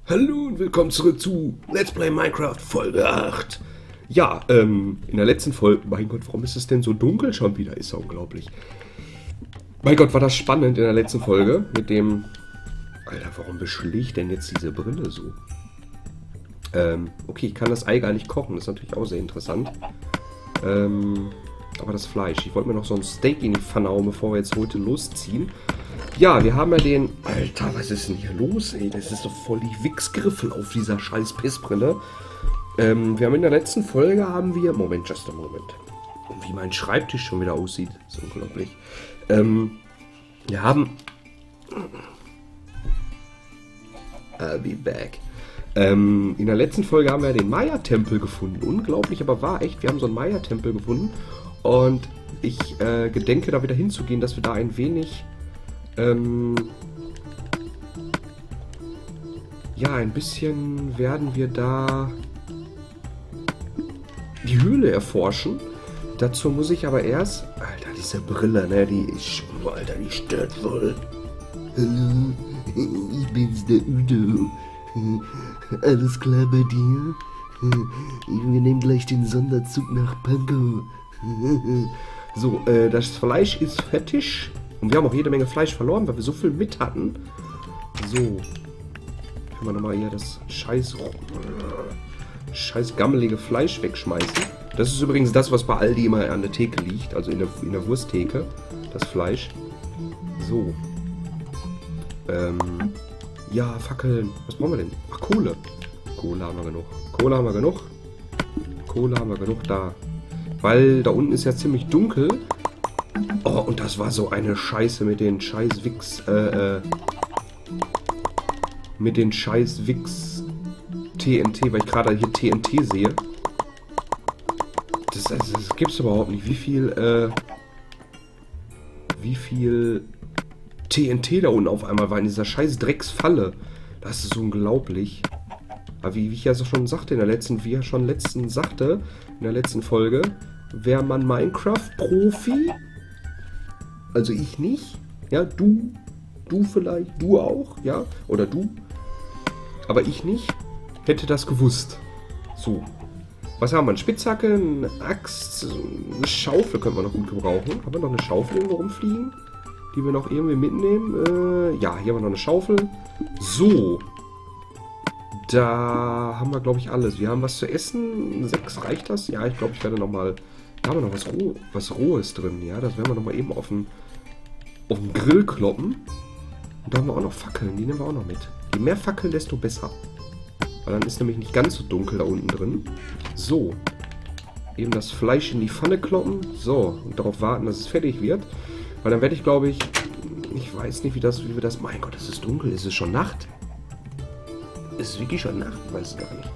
Hallo und willkommen zurück zu Let's Play Minecraft Folge 8. Ja, in der letzten Folge... Mein Gott, warum ist es denn so dunkel schon wieder? Ist ja unglaublich. Mein Gott, war das spannend in der letzten Folge mit dem... Alter, warum beschlägt denn jetzt diese Brille so? Okay, ich kann das Ei gar nicht kochen. Das ist natürlich auch sehr interessant. Aber das Fleisch. Ich wollte mir noch so ein Steak in die Pfanne hauen, bevor wir jetzt heute losziehen. Ja, wir haben ja den... Alter, was ist denn hier los, ey? Das ist doch voll die Wichsgriffel auf dieser scheiß Pissbrille. Wir haben in der letzten Folge haben wir... Moment, just a moment. Und wie mein Schreibtisch schon wieder aussieht. Das ist unglaublich. Wir haben... I'll be back. In der letzten Folge haben wir den Maya-Tempel gefunden. Unglaublich, aber war echt. Wir haben so einen Maya-Tempel gefunden. Und ich gedenke da wieder hinzugehen, dass wir da ein wenig... ja, ein bisschen werden wir da die Höhle erforschen. Dazu muss ich aber erst... Alter, diese Brille, ne, die ist... Alter, die stört voll. Hallo, ich bin's, der Udo. Alles klar bei dir? Wir nehmen gleich den Sonderzug nach Pankow. So, das Fleisch ist fertig. Und wir haben auch jede Menge Fleisch verloren, weil wir so viel mit hatten. So. Können wir nochmal hier das scheiß gammelige Fleisch wegschmeißen. Das ist übrigens das, was bei Aldi immer an der Theke liegt. Also in der Wursttheke. Das Fleisch. So. Ja, Fackeln. Was brauchen wir denn? Ach, Kohle. Kohle haben wir genug. Kohle haben wir genug. Kohle haben wir genug da. Weil da unten ist ja ziemlich dunkel. Oh, und das war so eine Scheiße mit den scheiß Wix, mit den scheiß Wix TNT, weil ich gerade hier TNT sehe. Das gibt's überhaupt nicht. Wie viel TNT da unten auf einmal war in dieser scheiß Drecksfalle. Das ist unglaublich. Aber wie ich ja so schon sagte in der letzten Folge, wäre man Minecraft-Profi, also ich nicht, ja, du vielleicht, du auch, ja, oder du, aber ich nicht, hätte das gewusst. So, was haben wir? Eine Spitzhacke, eine Axt, eine Schaufel können wir noch gut gebrauchen. Haben wir noch eine Schaufel irgendwo rumfliegen, die wir noch irgendwie mitnehmen? Ja, hier haben wir noch eine Schaufel. So, da haben wir, glaube ich, alles. Wir haben was zu essen. 6 reicht das? Ja, ich glaube, ich werde nochmal... Da haben wir noch was Rohes drin. Ja, das werden wir nochmal eben auf den Grill kloppen. Und da haben wir auch noch Fackeln. Die nehmen wir auch noch mit. Je mehr Fackeln, desto besser. Weil dann ist nämlich nicht ganz so dunkel da unten drin. So. Eben das Fleisch in die Pfanne kloppen. So. Und darauf warten, dass es fertig wird. Weil dann werde ich, glaube ich... Ich weiß nicht, wie wir das... Mein Gott, es ist dunkel. Ist es schon Nacht? Ist es wirklich schon Nacht? Ich weiß es gar nicht.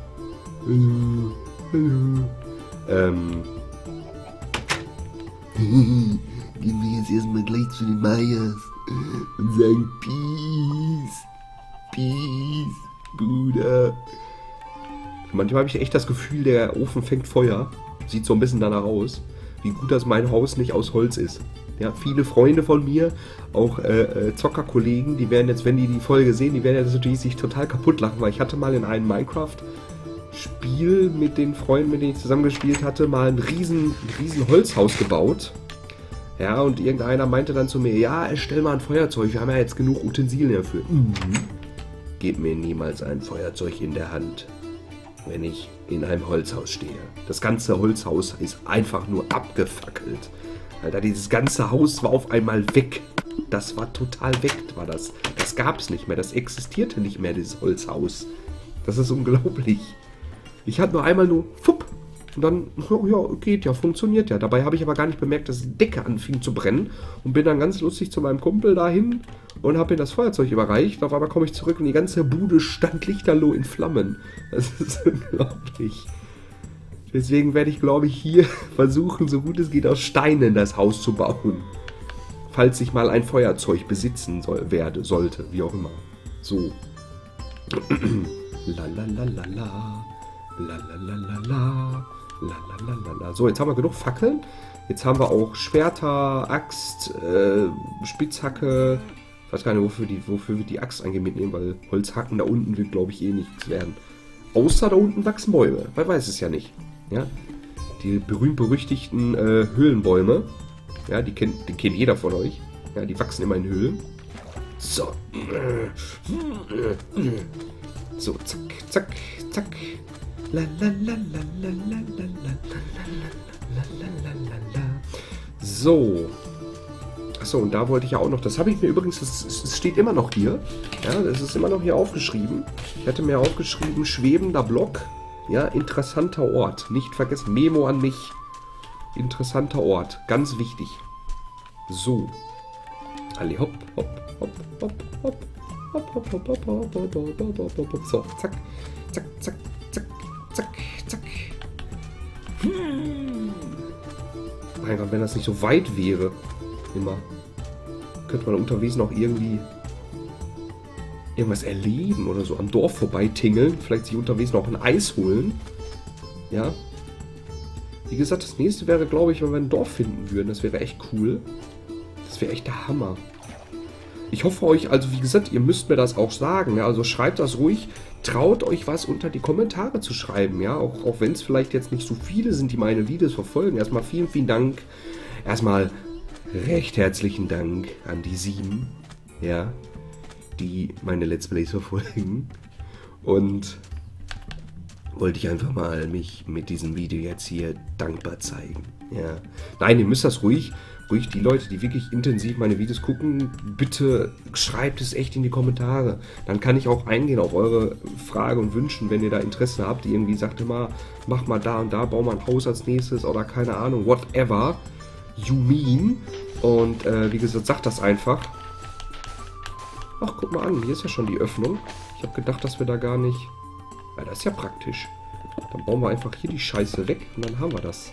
Gehen wir jetzt erstmal gleich zu den Mayas und sagen Peace. Peace, Bruder. Manchmal habe ich echt das Gefühl, der Ofen fängt Feuer. Sieht so ein bisschen danach aus. Wie gut, dass mein Haus nicht aus Holz ist. Ja, viele Freunde von mir, auch Zockerkollegen, die werden jetzt, wenn die Folge sehen, die werden jetzt natürlich sich total kaputt lachen, weil ich hatte mal in einem Minecraft-Spiel mit den Freunden, mit denen ich zusammengespielt hatte, mal ein riesen Holzhaus gebaut. Ja, und irgendeiner meinte dann zu mir, ja, stell mal ein Feuerzeug, wir haben ja jetzt genug Utensilien dafür. Gebt mir niemals ein Feuerzeug in der Hand, wenn ich in einem Holzhaus stehe. Das ganze Holzhaus ist einfach nur abgefackelt. Alter, dieses ganze Haus war auf einmal weg. Das war total weg, war das. Das gab es nicht mehr. Das existierte nicht mehr, dieses Holzhaus. Das ist unglaublich. Ich hatte nur einmal fupp. Und dann, ja, geht ja, funktioniert ja. Dabei habe ich aber gar nicht bemerkt, dass die Decke anfing zu brennen. Und bin dann ganz lustig zu meinem Kumpel dahin und habe ihm das Feuerzeug überreicht. Auf einmal komme ich zurück und die ganze Bude stand lichterloh in Flammen. Das ist unglaublich. Deswegen werde ich, glaube ich, hier versuchen, so gut es geht, aus Steinen das Haus zu bauen. Falls ich mal ein Feuerzeug besitzen sollte, wie auch immer. So. Lalalala. Lalalala. Lalalala. So, jetzt haben wir genug Fackeln. Jetzt haben wir auch Schwerter, Axt, Spitzhacke, Ich weiß gar nicht, wofür wir die Axt eigentlich mitnehmen, weil Holzhacken da unten wird, glaube ich, eh nichts werden. Außer da unten wachsen Bäume. Man weiß es ja nicht. Ja? Die berühmt-berüchtigten Höhlenbäume. Ja, die kennt jeder von euch. Ja, die wachsen immer in Höhlen. So. So, zack, zack, zack. La la la la la la la la la la. So. Achso, und da wollte ich ja auch noch, das habe ich mir übrigens, es steht immer noch hier. Ja, das ist immer noch hier aufgeschrieben. Ich hatte mir aufgeschrieben, schwebender Block. Ja, interessanter Ort. Nicht vergessen, Memo an mich. Interessanter Ort. Ganz wichtig. So. Alle hopp, hopp, hopp, hopp, hopp. Hopp, hopp, hopp, hopp, hopp, hopp, hopp, hopp, hopp, hopp. So, zack, zack, zack, zack, zack, zack. Mein Gott, wenn das nicht so weit wäre. Immer. Könnte man unterwegs noch irgendwie irgendwas erleben oder so am Dorf vorbeitingeln. Vielleicht sich unterwegs noch ein Eis holen. Ja. Wie gesagt, das nächste wäre, glaube ich, wenn wir ein Dorf finden würden. Das wäre echt cool. Das wäre echt der Hammer. Ich hoffe euch, also wie gesagt, ihr müsst mir das auch sagen. Ja? Also schreibt das ruhig. Traut euch was unter die Kommentare zu schreiben. Ja, auch wenn es vielleicht jetzt nicht so viele sind, die meine Videos verfolgen. Erstmal vielen, vielen Dank. Erstmal recht herzlichen Dank an die 7, ja, die meine Let's Plays verfolgen. Und wollte ich einfach mal mich mit diesem Video jetzt hier dankbar zeigen. Ja. Nein, ihr müsst das ruhig die Leute, die wirklich intensiv meine Videos gucken, bitte schreibt es echt in die Kommentare. Dann kann ich auch eingehen auf eure Fragen und Wünschen, wenn ihr da Interesse habt. Die irgendwie sagt immer, mach mal da und da, bau mal ein Haus als nächstes oder keine Ahnung, whatever you mean. Und wie gesagt, sagt das einfach. Ach, guck mal an, hier ist ja schon die Öffnung. Ich habe gedacht, dass wir da gar nicht... Ja, das ist ja praktisch. Dann bauen wir einfach hier die Scheiße weg und dann haben wir das.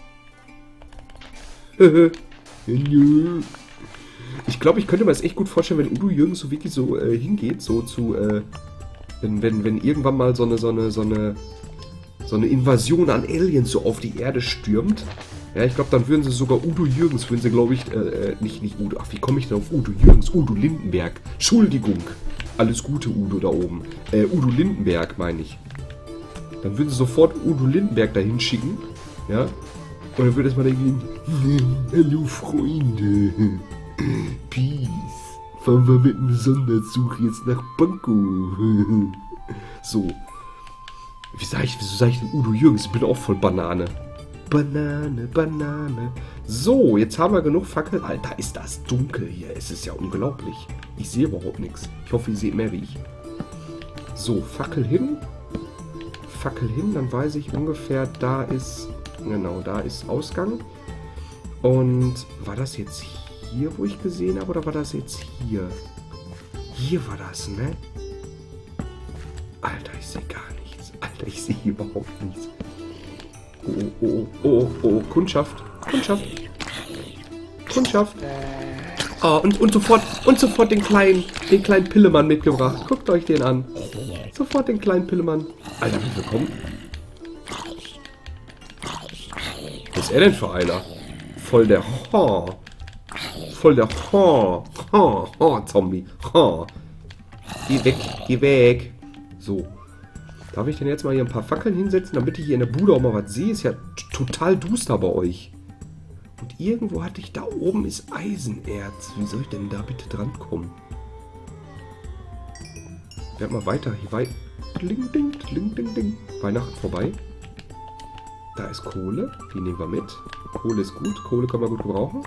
Ich glaube, ich könnte mir das echt gut vorstellen, wenn Udo Jürgens so wirklich so hingeht, so zu, wenn irgendwann mal so eine Invasion an Aliens so auf die Erde stürmt. Ja, ich glaube, dann würden sie sogar Udo Jürgens, würden sie, glaube ich, nicht Udo, ach, wie komme ich denn auf Udo Jürgens? Udo Lindenberg. Entschuldigung. Alles Gute, Udo, da oben. Udo Lindenberg, meine ich. Dann würden sie sofort Udo Lindenberg dahin schicken, ja. Und dann würde es mal denken, hallo Freunde, Peace, fahren wir mit dem Sonderzug jetzt nach Pankow. So. Wieso sag ich denn Udo Jürgens? Ich bin auch voll Banane. Banane, Banane. So, jetzt haben wir genug Fackeln. Alter, ist das dunkel hier. Es ist ja unglaublich. Ich sehe überhaupt nichts. Ich hoffe, ihr seht mehr wie ich. So, Fackel hin. Fackel hin, dann weiß ich ungefähr, da ist... Genau, da ist Ausgang. Und war das jetzt hier, wo ich gesehen habe, oder war das jetzt hier? Hier war das, ne? Alter, ich sehe gar nichts. Alter, ich sehe überhaupt nichts. Oh, Kundschaft. Kundschaft. Oh, und sofort den kleinen Pillemann mitgebracht. Guckt euch den an. Sofort den kleinen Pillemann. Alter, wie willkommen. Was ist er denn für einer? Voll der Zombie. Geh weg. So. Darf ich denn jetzt mal hier ein paar Fackeln hinsetzen, damit ich hier in der Bude auch mal was sehe? Ist ja total duster bei euch. Und irgendwo hatte ich, da oben ist Eisenerz. Wie soll ich denn da bitte dran kommen? Ich werde mal weiter hier weit. Ding, ding, ding, ding, ding. Weihnachten vorbei. Da ist Kohle. Die nehmen wir mit. Kohle ist gut. Kohle können wir gut gebrauchen.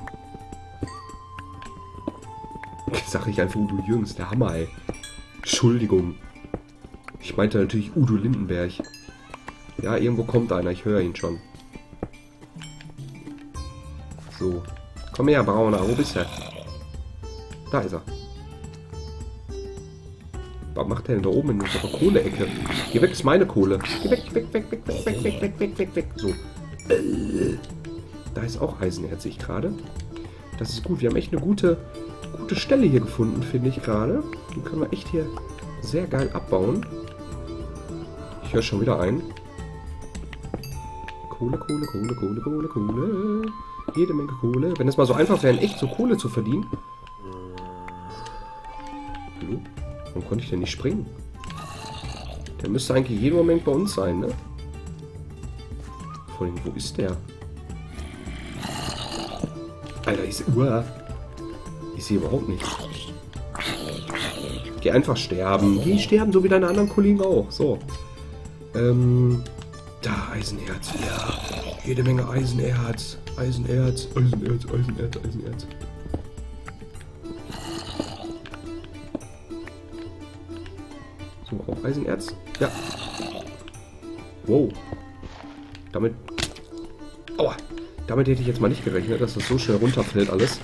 Sag ich einfach Udo Jürgens. Der Hammer, ey. Entschuldigung. Ich meinte natürlich Udo Lindenberg. Ja, irgendwo kommt einer. Ich höre ihn schon. So. Komm her, Brauner. Wo bist du? Da ist er. Was macht der denn da oben in unserer Kohleecke? Geh weg, ist meine Kohle. Geh weg. So. Da ist auch Eisenerz, sehe ich gerade. Das ist gut. Wir haben echt eine gute Stelle hier gefunden, finde ich gerade. Die können wir echt hier sehr geil abbauen. Ich höre schon wieder ein. Kohle. Jede Menge Kohle. Wenn es mal so einfach wäre, echt so Kohle zu verdienen. Warum konnte ich denn nicht springen? Der müsste eigentlich jeden Moment bei uns sein, ne? Vor allem, wo ist der? Alter, ich sehe überhaupt nicht. Geh einfach sterben. Geh sterben, so wie deine anderen Kollegen auch. So. Da, Eisenerz. Ja. Jede Menge Eisenerz. Eisenerz. Eisenerz, Eisenerz, Eisenerz. So, auch Eisenerz. Ja. Wow. Damit... Aua. Damit hätte ich jetzt mal nicht gerechnet, dass das so schnell runterfällt alles.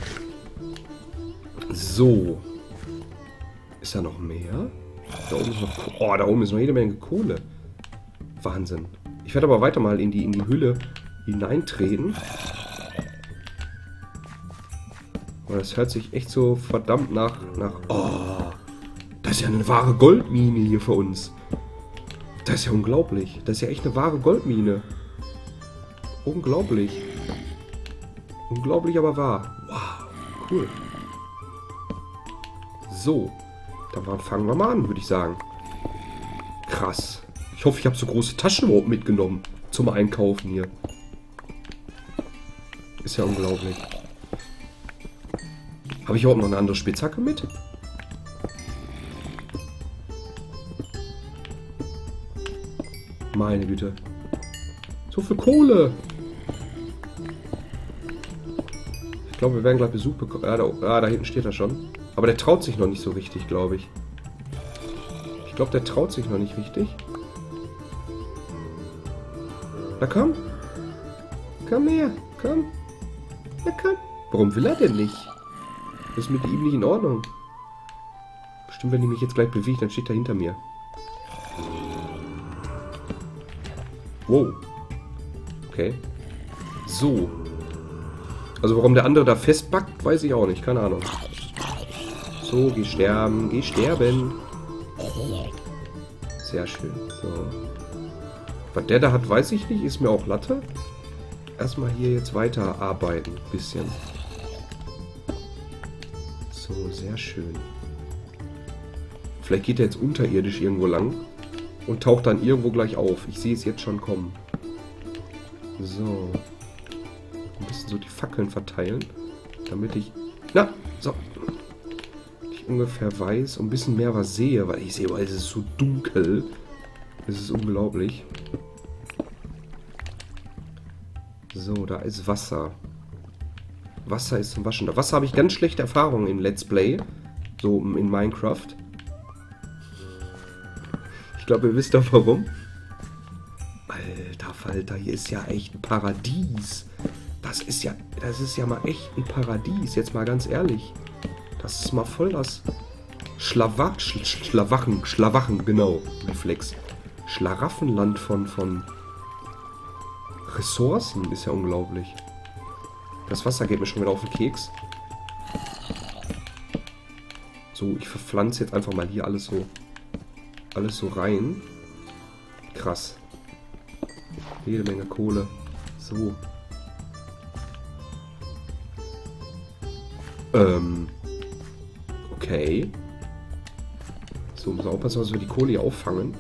So. Ist da noch mehr? Da oben ist noch... Oh, da oben ist noch jede Menge Kohle. Wahnsinn. Ich werde aber weiter mal in die Hülle hineintreten. Aber das hört sich echt so verdammt nach... Oh, das ist ja eine wahre Goldmine hier für uns. Das ist ja unglaublich. Das ist ja echt eine wahre Goldmine. Unglaublich. Unglaublich, aber wahr. Wow, cool. So. Dann fangen wir mal an, würde ich sagen. Krass. Ich hoffe, ich habe so große Taschen überhaupt mitgenommen zum Einkaufen hier. Ist ja unglaublich. Habe ich überhaupt noch eine andere Spitzhacke mit? Meine Güte. So viel Kohle. Ich glaube, wir werden gleich Besuch bekommen. Da hinten steht er schon. Aber der traut sich noch nicht so richtig, glaube ich. Ich glaube, der traut sich noch nicht richtig. Na komm. Komm her. Komm. Na komm. Warum will er denn nicht? Das ist mit ihm nicht in Ordnung. Bestimmt, wenn ich mich jetzt gleich bewege, dann steht er hinter mir. Wow. Okay. So. Also warum der andere da festbackt, weiß ich auch nicht. Keine Ahnung. So, geh sterben. Geh sterben. Sehr schön. So. Was der da hat, weiß ich nicht. Ist mir auch Latte. Erstmal hier jetzt weiter arbeiten. Bisschen. So, sehr schön. Vielleicht geht er jetzt unterirdisch irgendwo lang. Und taucht dann irgendwo gleich auf. Ich sehe es jetzt schon kommen. So. Ein bisschen so die Fackeln verteilen. Damit ich... Na, so. Ich ungefähr weiß und ein bisschen mehr was sehe. Weil ich sehe, weil es ist so dunkel. Es ist unglaublich. So, da ist Wasser. Wasser ist zum Waschen. Da Wasser habe ich ganz schlechte Erfahrungen in Let's Play. So in Minecraft. Ich glaube, ihr wisst doch warum. Alter Falter, hier ist ja echt ein Paradies. Das ist ja mal echt ein Paradies. Jetzt mal ganz ehrlich. Das ist mal voll das Schlawachen, genau. Reflex. Schlaraffenland von Ressourcen ist ja unglaublich. Das Wasser geht mir schon wieder auf den Keks. So, ich verpflanze jetzt einfach mal hier alles so rein. Krass. Jede Menge Kohle. So. Okay. So, müssen wir aufpassen, dass wir die Kohle hier auffangen.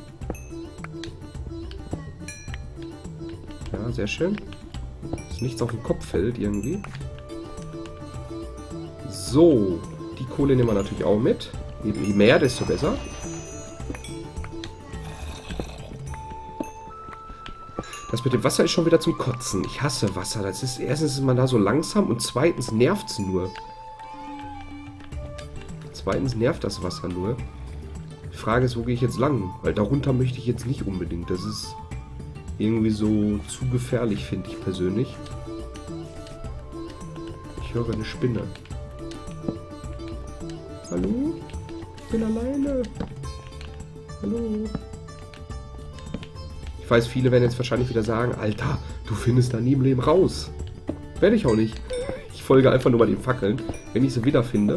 Ja, sehr schön. Dass nichts auf den Kopf fällt irgendwie. So. Die Kohle nehmen wir natürlich auch mit. Je mehr, desto besser. Das mit dem Wasser ist schon wieder zum Kotzen. Ich hasse Wasser. Das ist, erstens ist man da so langsam und zweitens nervt es nur. Zweitens nervt das Wasser nur. Die Frage ist, wo gehe ich jetzt lang? Weil darunter möchte ich jetzt nicht unbedingt. Das ist irgendwie so zu gefährlich, finde ich persönlich. Ich höre eine Spinne. Hallo? Ich bin alleine. Hallo? Ich weiß, viele werden jetzt wahrscheinlich wieder sagen, Alter, du findest da nie im Leben raus. Werde ich auch nicht. Ich folge einfach nur mal den Fackeln. Wenn ich sie wiederfinde.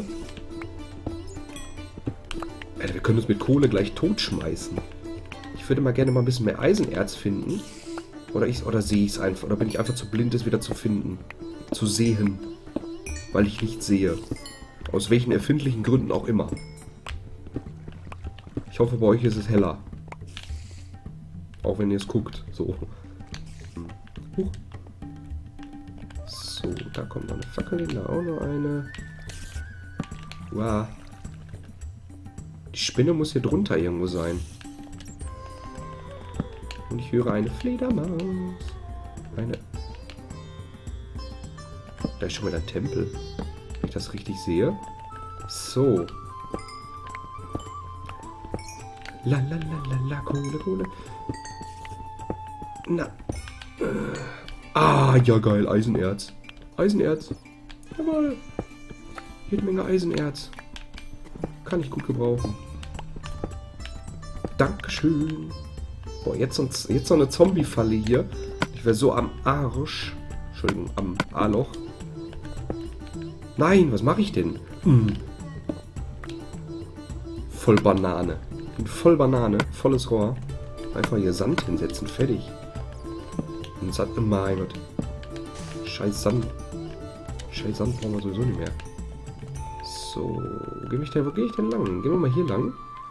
Alter, wir können uns mit Kohle gleich totschmeißen. Ich würde mal gerne mal ein bisschen mehr Eisenerz finden. Oder sehe ich es einfach. Oder bin ich einfach zu blind, es wieder zu finden. Zu sehen. Weil ich nicht sehe. Aus welchen erfindlichen Gründen auch immer. Ich hoffe, bei euch ist es heller. Auch wenn ihr es guckt. So. Huch. So, da kommt noch eine Fackel hin, da auch noch eine. Wow. Die Spinne muss hier drunter irgendwo sein. Und ich höre eine Fledermaus. Eine... Da ist schon wieder ein Tempel. Wenn ich das richtig sehe. So. La la la la la, Kohle, Kohle. Na. Ah, ja geil, Eisenerz. Eisenerz. Jawohl. Jede Menge Eisenerz. Kann ich gut gebrauchen. Dankeschön. Boah, jetzt so eine Zombie-Falle hier. Ich wäre so am Arsch. Entschuldigung, am A-Loch. Nein, was mache ich denn? Voll Banane. Bin voll Banane. Volles Rohr. Einfach hier Sand hinsetzen. Fertig. Und Sand. Oh mein Gott. Scheiß Sand. Scheiß Sand brauchen wir sowieso nicht mehr. So. Wo gehe ich denn lang? Gehen wir mal hier lang.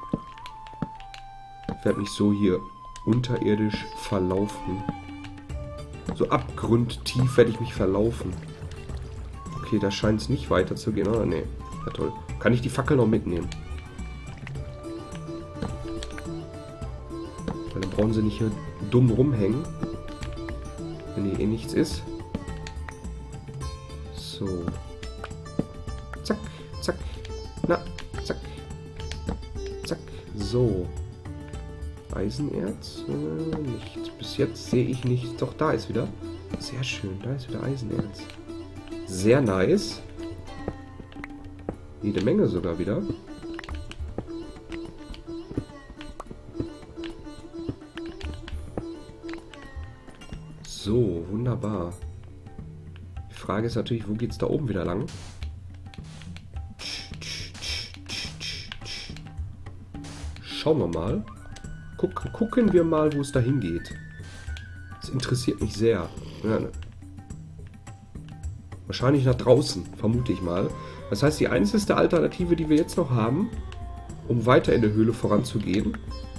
Ich werde mich so hier unterirdisch verlaufen. So abgrundtief werde ich mich verlaufen. Okay, da scheint es nicht weiter zu gehen, oder? Nee. Ja, toll. Kann ich die Fackel noch mitnehmen? Weil dann brauchen sie nicht hier dumm rumhängen. Wenn hier eh nichts ist. So. Zack, zack. Na, zack. Zack. So. Eisenerz? Nichts. Bis jetzt sehe ich nichts. Doch, da ist wieder. Sehr schön. Da ist wieder Eisenerz. Sehr nice. Jede Menge sogar wieder. So, wunderbar. Die Frage ist natürlich, wo geht's da oben wieder lang? Schauen wir mal. Gucken wir mal, wo es dahin geht. Das interessiert mich sehr. Ja, ne. Wahrscheinlich nach draußen, vermute ich mal. Das heißt, die einzige Alternative, die wir jetzt noch haben, um weiter in der Höhle voranzugehen.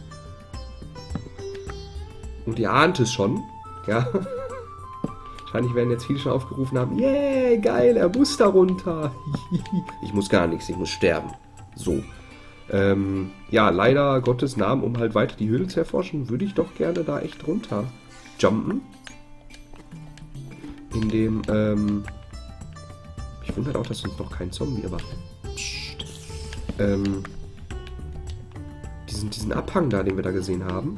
Und ihr ahnt es schon, ja. Wahrscheinlich werden jetzt viele schon aufgerufen haben, yeah, geil, er muss da runter. Ich muss gar nichts, ich muss sterben. So. Ja, leider Gottes Namen, um halt weiter die Höhle zu erforschen, würde ich doch gerne da echt runter jumpen. In dem, ich wundere auch, dass uns noch kein Zombie, aber diesen Abhang da, den wir da gesehen haben.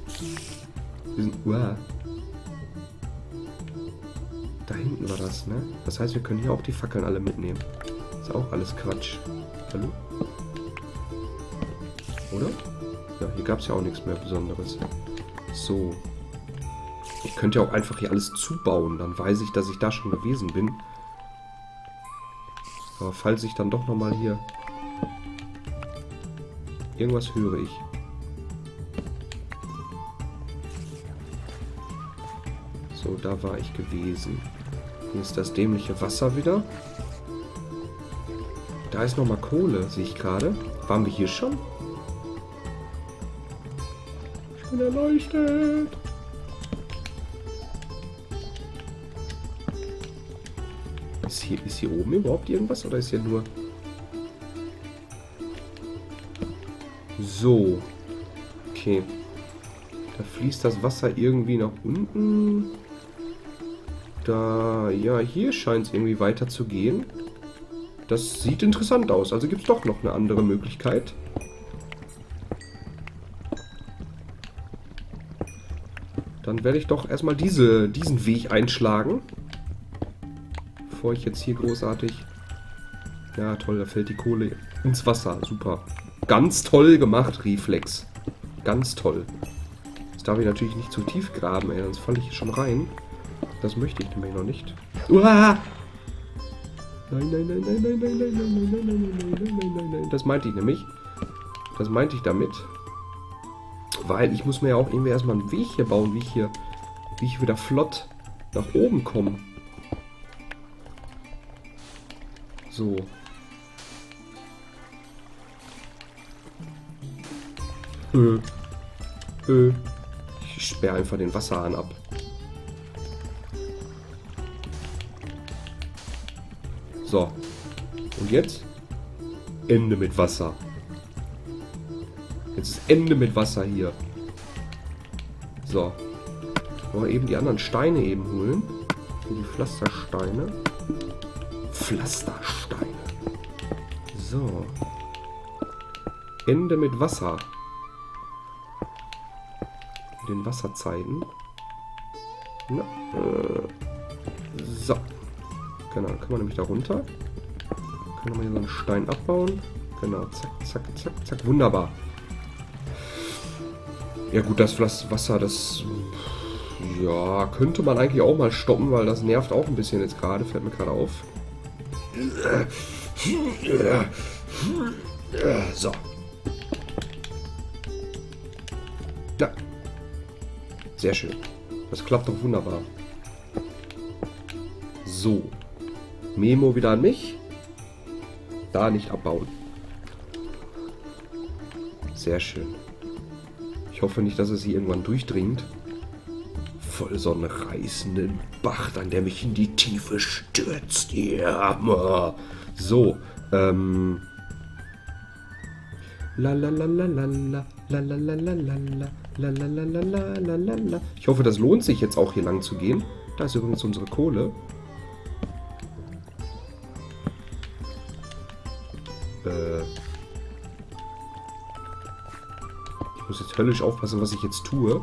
Da hinten war das, ne? Das heißt, wir können hier auch die Fackeln alle mitnehmen. Ist auch alles Quatsch. Hallo? Oder? Ja, hier gab es ja auch nichts mehr Besonderes. So. Ich könnte ja auch einfach hier alles zubauen. Dann weiß ich, dass ich da schon gewesen bin. Aber falls ich dann doch nochmal hier... Irgendwas höre ich. So, da war ich gewesen. Hier ist das dämliche Wasser wieder. Da ist nochmal Kohle, sehe ich gerade. Waren wir hier schon? Ich bin erleuchtet. Ist hier oben überhaupt irgendwas? Oder ist hier nur... So. Okay. Da fließt das Wasser irgendwie nach unten. Da... Ja, hier scheint es irgendwie weiter zu gehen. Das sieht interessant aus. Also gibt es doch noch eine andere Möglichkeit. Dann werde ich doch erstmal diesen Weg einschlagen. Bevor ich jetzt hier großartig... Ja, toll, da fällt die Kohle ins Wasser. Super. Ganz toll gemacht, Reflex. Ganz toll. Jetzt darf ich natürlich nicht zu tief graben, ey, sonst falle ich hier schon rein. Das möchte ich nämlich noch nicht. Uah! Nein, nein, nein, nein, nein, nein, nein, nein, nein, nein, nein, nein, nein, nein, nein. Das meinte ich nämlich. Das meinte ich damit. Weil ich muss mir ja auch irgendwie erstmal einen Weg hier bauen, wie ich wieder flott nach oben komme. So. Ich sperre einfach den Wasserhahn ab. So. Und jetzt? Ende mit Wasser. Jetzt ist Ende mit Wasser hier. So. Wollen wir eben die anderen Steine eben holen. Die Pflastersteine. Pflastersteine. So. Ende mit Wasser. Den Wasserzeiten. Na, so. Genau, dann können wir nämlich da runter. Können wir hier so einen Stein abbauen. Genau, zack, zack, zack, zack. Wunderbar. Ja gut, das Wasser, das... Ja, könnte man eigentlich auch mal stoppen, weil das nervt auch ein bisschen jetzt gerade. Fällt mir gerade auf. So. Ja. Sehr schön. Das klappt doch wunderbar. So. Memo wieder an mich. Da nicht abbauen. Sehr schön. Ich hoffe nicht, dass es hier irgendwann durchdringt. Voll so einen reißenden Bach, dann der mich in die Tiefe stürzt. Ja, so. La la la la la la la la la la la la la la la. Ich hoffe, das lohnt sich jetzt auch hier lang zu gehen. Da ist übrigens unsere Kohle. Ich muss jetzt höllisch aufpassen, was ich jetzt tue.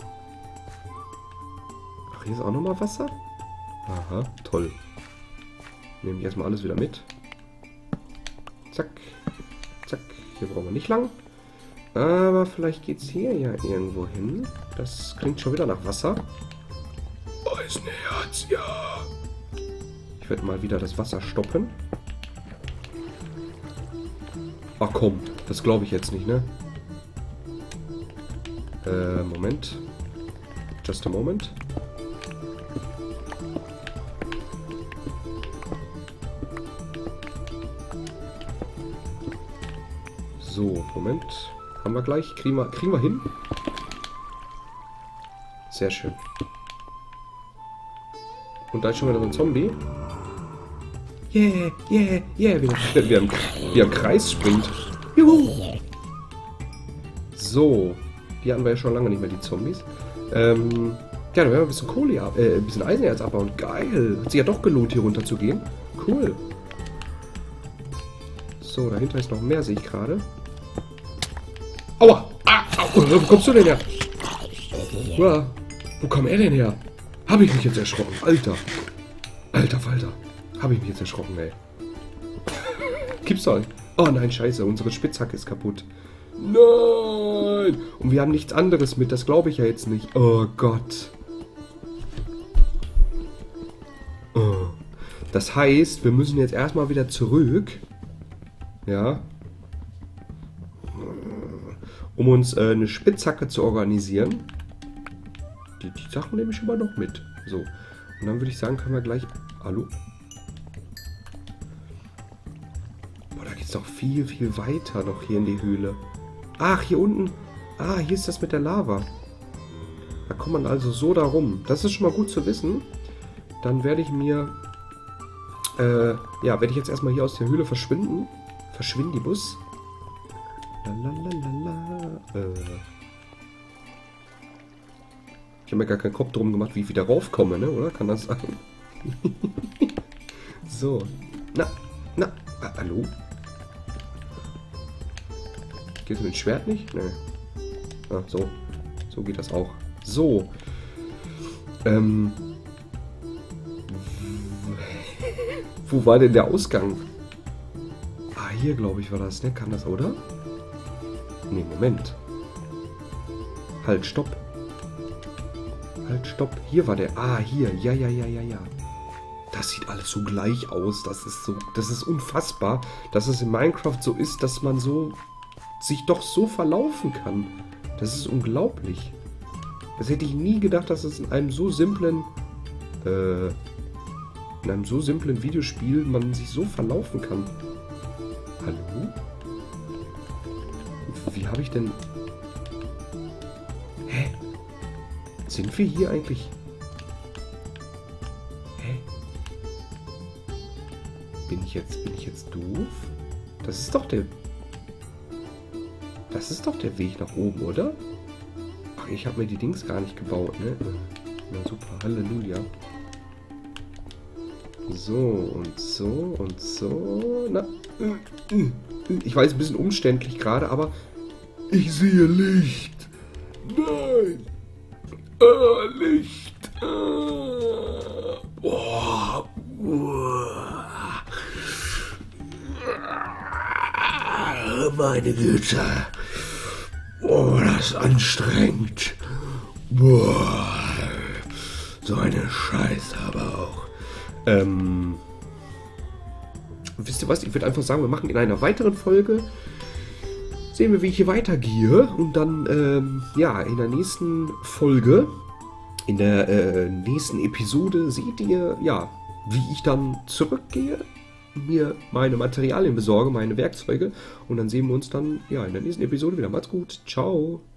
Ach, hier ist auch nochmal Wasser? Aha, toll. Nehme ich erstmal alles wieder mit. Zack. Zack. Hier brauchen wir nicht lang. Aber vielleicht geht es hier ja irgendwo hin. Das klingt schon wieder nach Wasser. Eisenherz, ja. Ich werde mal wieder das Wasser stoppen. Ach komm, das glaube ich jetzt nicht, ne? Moment. Just a moment. So, Moment. Haben wir gleich. Kriegen wir hin. Sehr schön. Und da ist schon wieder so ein Zombie. Yeah, yeah, yeah. Wie am Kreis springt. Juhu. So. Die hatten wir ja schon lange nicht mehr, die Zombies. Ja, dann werden wir ein bisschen Kohle ein bisschen Eisenerz abbauen. Geil. Hat sich ja doch gelohnt, hier runter zu gehen. Cool. So, dahinter ist noch mehr, sehe ich gerade. Aua! Wo kommst du denn her? Uah, wo kam er denn her? Habe ich mich jetzt erschrocken? Alter. Alter Falter. Habe ich mich jetzt erschrocken, ey. Gibt's doch nicht. Oh nein, scheiße. Unsere Spitzhacke ist kaputt. Nein! Und wir haben nichts anderes mit. Das glaube ich ja jetzt nicht. Oh Gott. Oh. Das heißt, wir müssen jetzt erstmal wieder zurück. Ja. Um uns eine Spitzhacke zu organisieren. Die Sachen nehme ich immer noch mit. So. Und dann würde ich sagen, können wir gleich... Hallo? Boah, da geht es noch viel, viel weiter noch hier in die Höhle. Ach, hier unten. Ah, hier ist das mit der Lava. Da kommt man also so da rum. Das ist schon mal gut zu wissen. Dann werde ich mir... ja, werde ich jetzt erstmal hier aus der Höhle verschwinden. Verschwindibus. Lalalala. Ich habe mir gar keinen Kopf drum gemacht, wie ich wieder raufkomme, ne? Oder? Kann das sein? So. Na. Hallo? Geht es mit dem Schwert nicht? Ne. Ah, so. So geht das auch. So. Wo war denn der Ausgang? Ah, hier glaube ich war das, ne? Kann das, oder? Ne, Moment. Halt, stopp. Halt, stopp. Hier war der. Ah, hier. Ja. Das sieht alles so gleich aus. Das ist unfassbar, dass es in Minecraft so ist, dass man so sich doch so verlaufen kann. Das ist unglaublich. Das hätte ich nie gedacht, dass es in einem so simplen Videospiel man sich so verlaufen kann. Hallo? Wie habe ich denn... Sind wir hier eigentlich... Hä? Bin ich jetzt doof? Das ist doch der... Das ist doch der Weg nach oben, oder? Ach, ich habe mir die Dings gar nicht gebaut, ne? Na super, Halleluja. So und so und so. Na. Ich weiß, ein bisschen umständlich gerade, aber... Ich sehe Licht. Nein. Licht. Boah. Meine Güte. Oh, das ist anstrengend. Boah. So eine Scheiße aber auch. Wisst ihr was? Ich würde einfach sagen, wir machen in einer weiteren Folge, sehen wir, wie ich hier weitergehe. Und dann, ja, in der nächsten Folge, in der nächsten Episode seht ihr, ja, wie ich dann zurückgehe, mir meine Materialien besorge, meine Werkzeuge. Und dann sehen wir uns dann, ja, in der nächsten Episode wieder. Macht's gut. Ciao.